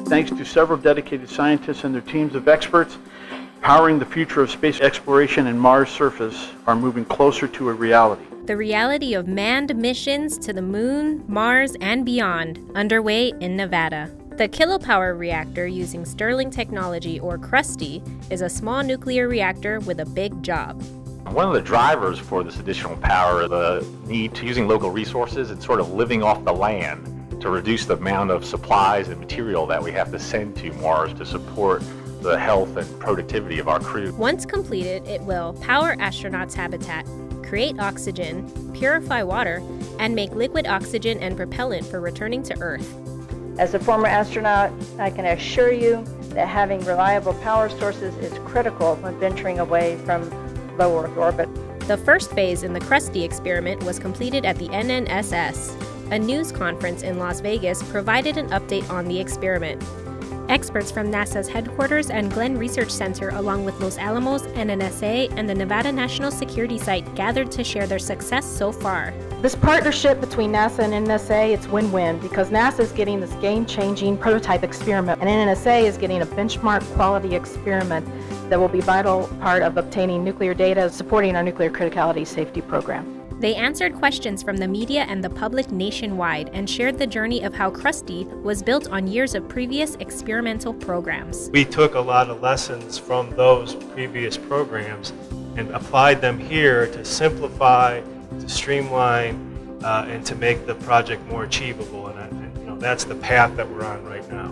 thanks to several dedicated scientists and their teams of experts, powering the future of space exploration and Mars' surface are moving closer to a reality. The reality of manned missions to the Moon, Mars, and beyond, underway in Nevada. The Kilopower reactor using Stirling technology, or CRUSTY, is a small nuclear reactor with a big job. One of the drivers for this additional power, the need to using local resources and sort of living off the land to reduce the amount of supplies and material that we have to send to Mars to support the health and productivity of our crew. Once completed, it will power astronauts' habitat, create oxygen, purify water, and make liquid oxygen and propellant for returning to Earth. As a former astronaut, I can assure you that having reliable power sources is critical when venturing away from low Earth orbit. The first phase in the CRUSTY experiment was completed at the NNSS. A news conference in Las Vegas provided an update on the experiment. Experts from NASA's headquarters and Glenn Research Center, along with Los Alamos, NNSA, and the Nevada National Security Site, gathered to share their success so far. This partnership between NASA and NNSA, it's win-win because NASA is getting this game-changing prototype experiment and NNSA is getting a benchmark quality experiment that will be a vital part of obtaining nuclear data supporting our nuclear criticality safety program. They answered questions from the media and the public nationwide and shared the journey of how CRUSTY was built on years of previous experimental programs. We took a lot of lessons from those previous programs and applied them here to simplify, to streamline, and to make the project more achievable. And that's the path that we're on right now.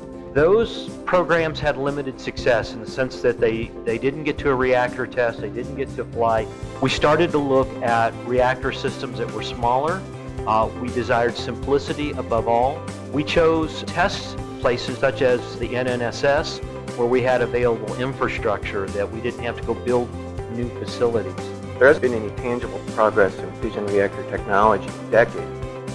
Those programs had limited success in the sense that they didn't get to a reactor test, they didn't get to fly. We started to look at reactor systems that were smaller. We desired simplicity above all. We chose test places such as the NNSS, where we had available infrastructure that we didn't have to go build new facilities. There hasn't been any tangible progress in fission reactor technology in decades.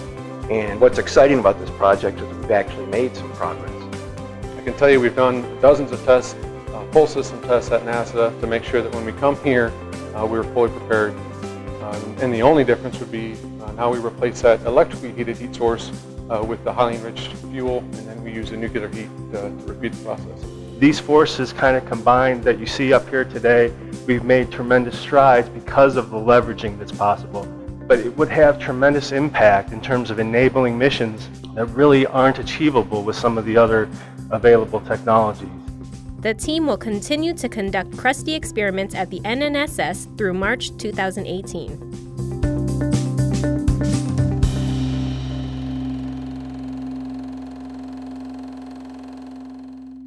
And what's exciting about this project is we've actually made some progress. I can tell you we've done dozens of tests, full system tests at NASA to make sure that when we come here, we're fully prepared. And the only difference would be now we replace that electrically heated heat source with the highly enriched fuel, and then we use the nuclear heat to repeat the process. These forces kind of combined that you see up here today, we've made tremendous strides because of the leveraging that's possible. But it would have tremendous impact in terms of enabling missions that really aren't achievable with some of the other available technologies. The team will continue to conduct CRUSTY experiments at the NNSS through March 2018.